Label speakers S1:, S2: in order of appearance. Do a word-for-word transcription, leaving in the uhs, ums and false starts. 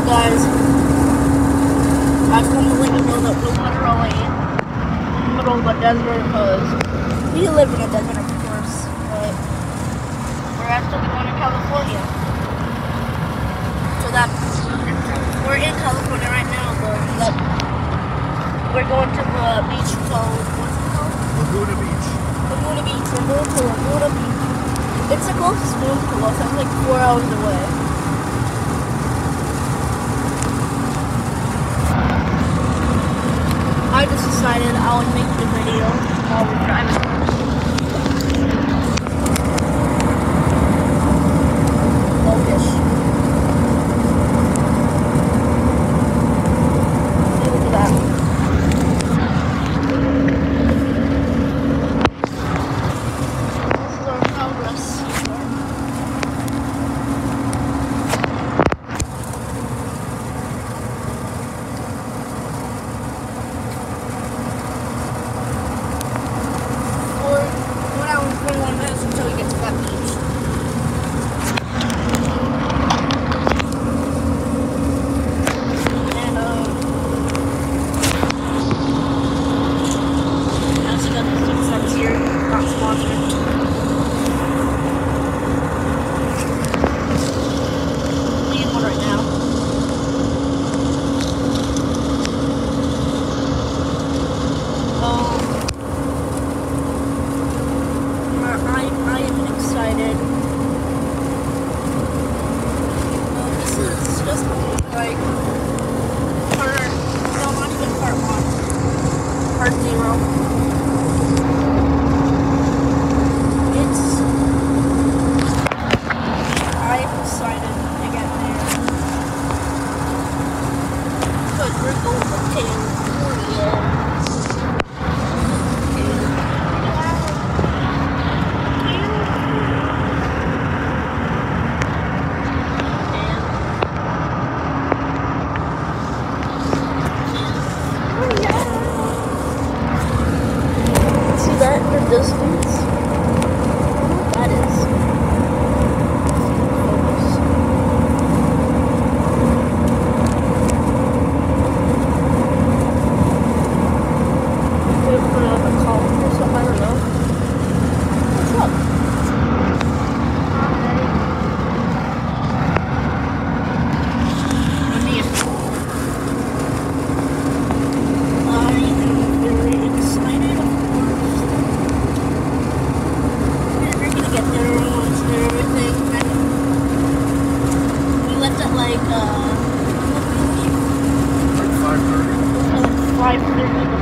S1: guys, I just wanted to let you know that we're literally in the middle of a desert because we live in a desert, of course, but we're actually going to California. So that we're in California right now, but that we're going to the beach called, what's it called?
S2: Laguna Beach.
S1: Laguna Beach. We're going to Laguna Beach. It's the closest one to us. It's like four hours away. I just decided I would make the video while we're driving. Focus. Look at that. This is our progress. twenty-one minutes until we get to that beach. And, um, I also got the six cents here, not sponsored. I'm eating one right now. Um, I am excited. Well, this is just like part, no, not even part one, part zero. It's, I'm excited to get there. Because we're going to California. That in the distance, that is focus. Maybe put it up a column or something, I don't know. What's up? I am very excited, of course. We're gonna get there once there, everything kind of. We left at like, uh,
S2: Like five thirty.
S1: five thirty.